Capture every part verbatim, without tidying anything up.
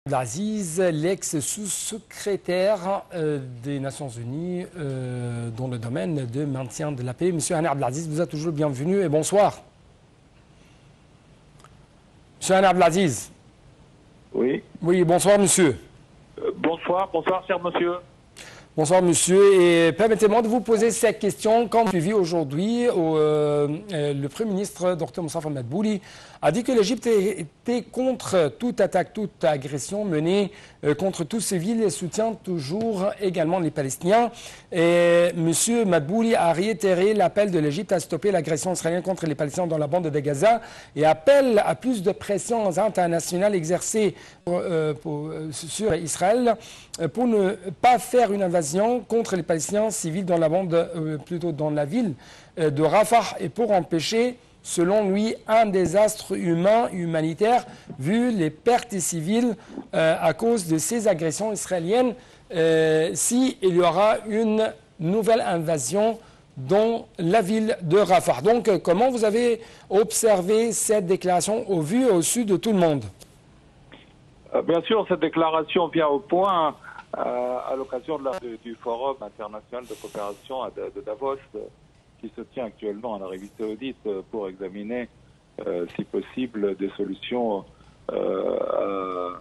Abdelaziz, l'ex-sous-secrétaire euh, des Nations Unies euh, dans le domaine de maintien de la paix. Monsieur Hani Abdelaziz, vous êtes toujours bienvenu et bonsoir. Monsieur Hani Abdelaziz. Oui. Oui, bonsoir monsieur. Euh, bonsoir, bonsoir cher monsieur. Bonsoir monsieur, et permettez-moi de vous poser cette question. Quand suivi aujourd'hui, euh, euh, le Premier ministre, Dr Moussa Madbouli, a dit que l'Égypte était contre toute attaque, toute agression menée euh, contre tous civils et soutient toujours également les Palestiniens. Et monsieur Madbouli a réitéré l'appel de l'Égypte à stopper l'agression israélienne contre les Palestiniens dans la bande de Gaza et appelle à plus de pressions internationales exercées euh, pour, euh, sur Israël pour ne pas faire une invasion contre les Palestiniens civils dans la bande, euh, plutôt dans la ville euh, de Rafah, et pour empêcher, selon lui, un désastre humain, humanitaire, vu les pertes civiles euh, à cause de ces agressions israéliennes, euh, s'il y aura une nouvelle invasion dans la ville de Rafah. Donc, euh, comment vous avez observé cette déclaration au vu et au su de tout le monde? euh, Bien sûr, cette déclaration vient au point euh, à l'occasion de du, du Forum international de coopération de, de Davos, euh, qui se tient actuellement en Arabie Saoudite euh, pour examiner, euh, si possible, des solutions euh,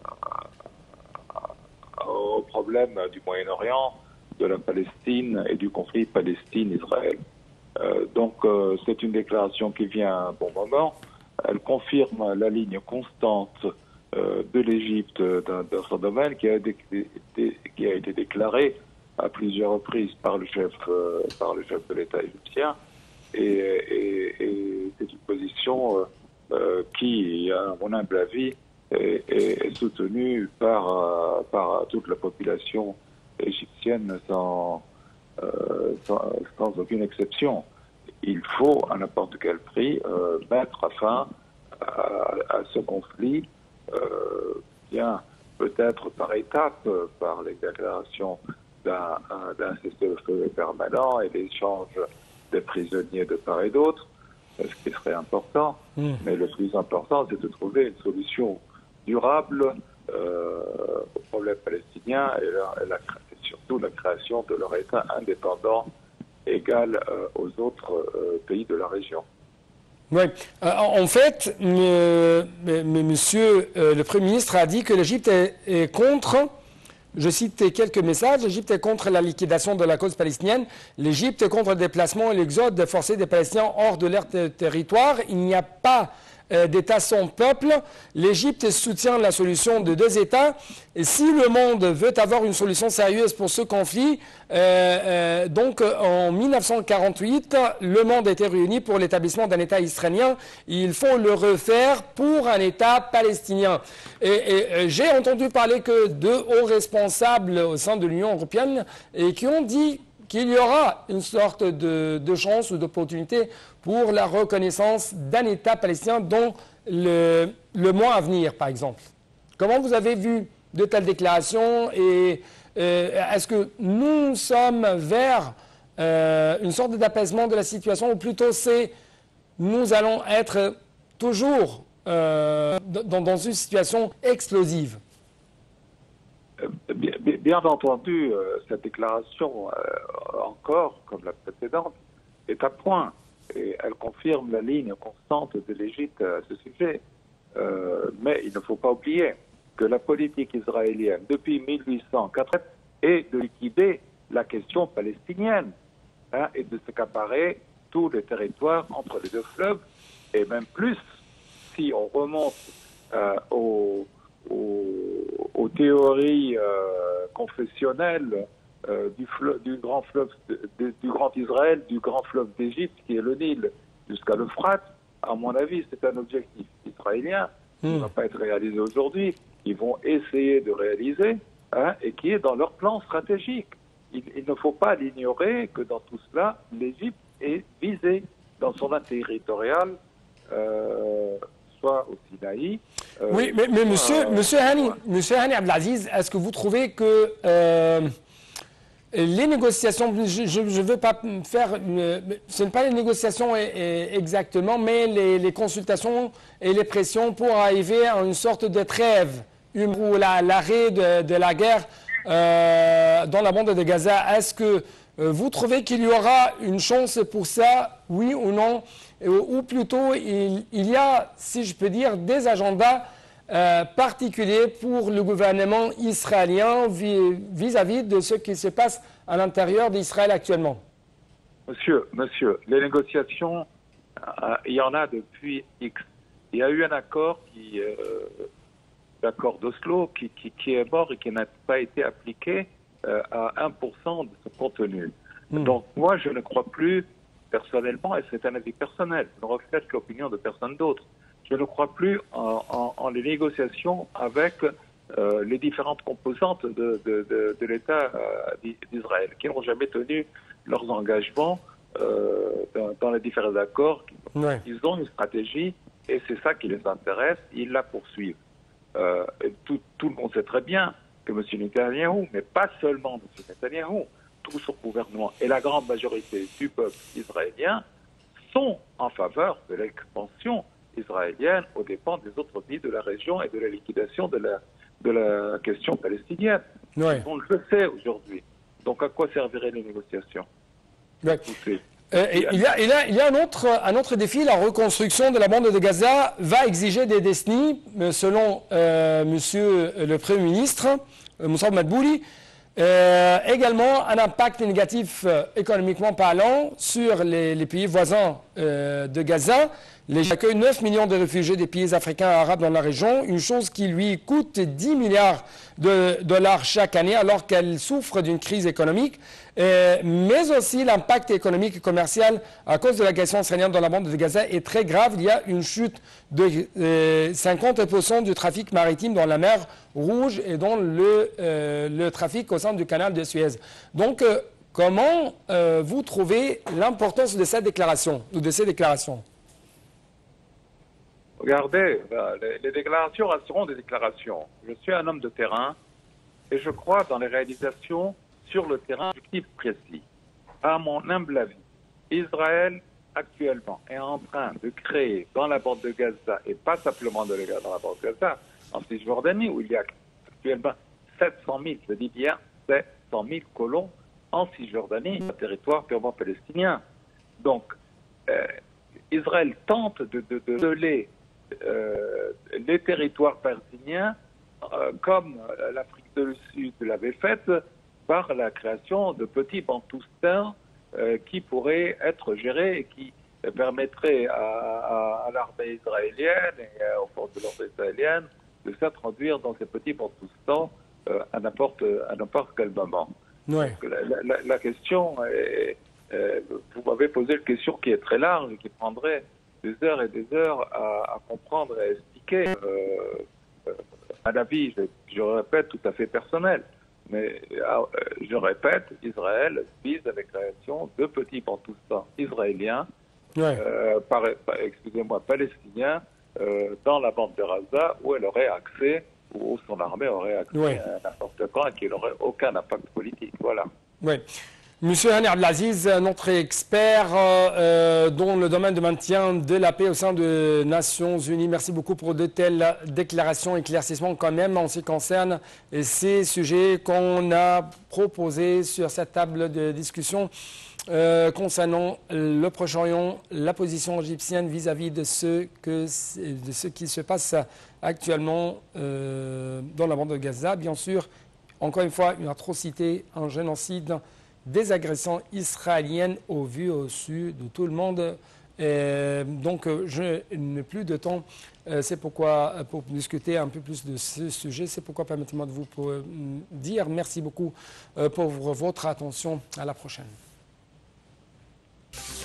aux problèmes du Moyen-Orient, de la Palestine et du conflit Palestine-Israël. Euh, donc, euh, c'est une déclaration qui vient à un bon moment. Elle confirme la ligne constante euh, de l'Égypte dans, dans ce domaine, qui a, été, qui a été déclarée à plusieurs reprises par le chef, euh, par le chef de l'État égyptien. Et, et, et c'est une position euh, euh, qui, à mon humble avis, est, est, est soutenue par, euh, par toute la population égyptienne sans, euh, sans, sans aucune exception. Il faut, à n'importe quel prix, euh, mettre fin à, à ce conflit, euh, bien peut-être par étapes, par les déclarations d'un cessez-le-feu permanent et l'échange des prisonniers de part et d'autre, ce qui serait important. Mmh. Mais le plus important, c'est de trouver une solution durable euh, au problème palestinien et, la, et, la, et surtout la création de leur État indépendant égal euh, aux autres euh, pays de la région. Oui. Euh, en fait, euh, monsieur euh, le Premier ministre a dit que l'Égypte est, est contre, je cite quelques messages, l'Égypte est contre la liquidation de la cause palestinienne, l'Égypte est contre le déplacement et l'exode forcé des Palestiniens hors de leur territoire, il n'y a pas euh, d'État sans peuple, l'Égypte soutient la solution de deux États, et si le monde veut avoir une solution sérieuse pour ce conflit, euh, euh, donc en mille neuf cent quarante-huit, le monde était réuni pour l'établissement d'un État israélien, il faut le refaire pour un État palestinien. Et, et, et j'ai entendu parler que deux hauts responsables au sein de l'Union européenne et qui ont dit qu'il y aura une sorte de, de chance ou d'opportunité pour la reconnaissance d'un État palestinien dans le, le mois à venir, par exemple. Comment vous avez vu de telles déclarations et euh, est-ce que nous sommes vers euh, une sorte d'apaisement de la situation ou plutôt c'est nous allons être toujours euh, dans, dans une situation explosive? Bien, bien entendu, euh, cette déclaration, euh, encore comme la précédente, est à point et elle confirme la ligne constante de l'Égypte à ce sujet. Euh, mais il ne faut pas oublier que la politique israélienne depuis mille huit cent quatre est de liquider la question palestinienne hein, et de s'accaparer tous les territoires entre les deux fleuves et même plus si on remonte euh, au Aux, aux théories euh, confessionnelles euh, du, fleuve, du grand fleuve, de, de, du grand Israël, du grand fleuve d'Égypte qui est le Nil jusqu'à l'Euphrate. À mon avis, c'est un objectif israélien qui ne mmh. va pas être réalisé aujourd'hui. Ils vont essayer de réaliser hein, et qui est dans leur plan stratégique. Il, il ne faut pas l'ignorer que dans tout cela, l'Égypte est visée dans son axe territorial. Euh, soit au Sinaï. Euh, oui, mais, mais monsieur, euh, monsieur, Hani, ouais. monsieur Hani Abdelaziz, est-ce que vous trouvez que euh, les négociations, je ne veux pas faire, une, ce n'est pas les négociations exactement, mais les, les consultations et les pressions pour arriver à une sorte de trêve pour l'arrêt de, de la guerre euh, dans la bande de Gaza. Est-ce que euh, vous trouvez qu'il y aura une chance pour ça, oui ou non? Ou plutôt, il, il y a, si je peux dire, des agendas euh, particuliers pour le gouvernement israélien vis-à-vis de ce qui se passe à l'intérieur d'Israël actuellement? Monsieur, monsieur, les négociations, euh, il y en a depuis X. Il y a eu un accord, qui, euh, l'accord d'Oslo, qui, qui, qui est mort et qui n'a pas été appliqué euh, à un pour cent de son contenu. Mmh. Donc moi, je ne crois plus, personnellement, et c'est un avis personnel, je ne reflète l'opinion de personne d'autre, je ne crois plus en, en, en les négociations avec euh, les différentes composantes de, de, de, de l'État euh, d'Israël, qui n'ont jamais tenu leurs engagements euh, dans, dans les différents accords. Ouais. Ils ont une stratégie et c'est ça qui les intéresse, ils la poursuivent. Euh, et tout, tout le monde sait très bien que M. Netanyahou, mais pas seulement M. Netanyahou, tout son gouvernement et la grande majorité du peuple israélien sont en faveur de l'expansion israélienne aux dépens des autres pays de la région et de la liquidation de la, de la question palestinienne. Ouais. On le sait aujourd'hui. Donc à quoi serviraient les négociations? Ouais. Euh, il, y a, il, y a, il y a un autre, un autre défi, la reconstruction de la bande de Gaza va exiger des décennies, selon euh, Monsieur le Premier ministre, euh, Moussa Madbouli. Euh, également un impact négatif euh, économiquement parlant sur les, les pays voisins euh, de Gaza. Les accueillent neuf millions de réfugiés des pays africains et arabes dans la région, une chose qui lui coûte dix milliards de dollars chaque année alors qu'elle souffre d'une crise économique, euh, mais aussi l'impact économique et commercial à cause de l'agression israélienne dans la bande de Gaza est très grave. Il y a une chute de euh, cinquante pour cent du trafic maritime dans la mer Rouge et dans le, euh, le trafic au sein du canal de Suez. Donc, euh, comment euh, vous trouvez l'importance de cette déclaration ou de ces déclarations? Regardez, les, les déclarations resteront des déclarations. Je suis un homme de terrain et je crois dans les réalisations sur le terrain objectif précis. À mon humble avis, Israël actuellement est en train de créer dans la bande de Gaza, et pas simplement dans la bande de Gaza, en Cisjordanie, où il y a actuellement sept cent mille, je dis bien sept cent mille colons en Cisjordanie, un territoire purement palestinien. Donc, euh, Israël tente de, de, de, de les Euh, les territoires palestiniens euh, comme euh, l'Afrique du Sud l'avait fait par la création de petits bantoustins euh, qui pourraient être gérés et qui euh, permettraient à, à, à l'armée israélienne et euh, aux forces de l'ordre israéliennes de s'introduire dans ces petits bantoustans euh, à n'importe à n'importe quel moment. Ouais. Donc, la, la, la question est, euh, vous m'avez posé une question qui est très large et qui prendrait des heures et des heures à, à comprendre et à expliquer. Euh, euh, un avis, je, je répète, tout à fait personnel. Mais euh, je répète, Israël vise à la création de petits bantoustans israéliens, ouais. euh, par, par, excusez-moi, palestiniens, euh, dans la bande de Gaza, où elle aurait accès, où son armée aurait accès ouais. à n'importe quand et qu'il n'aurait aucun impact politique. Voilà. Ouais. Monsieur Hani Abdelaziz, notre expert euh, dans le domaine de maintien de la paix au sein des Nations Unies, merci beaucoup pour de telles déclarations, éclaircissements quand même en ce qui concerne ces sujets qu'on a proposés sur cette table de discussion euh, concernant le Proche-Orient, la position égyptienne vis-à-vis de, ce que, de ce qui se passe actuellement euh, dans la bande de Gaza. Bien sûr, encore une fois, une atrocité, un génocide, des agressions israéliennes au vu au su de tout le monde. Euh, donc, je n'ai plus de temps. Euh, c'est pourquoi, pour discuter un peu plus de ce sujet, c'est pourquoi permettez-moi de vous pour, euh, dire merci beaucoup euh, pour votre attention. À la prochaine.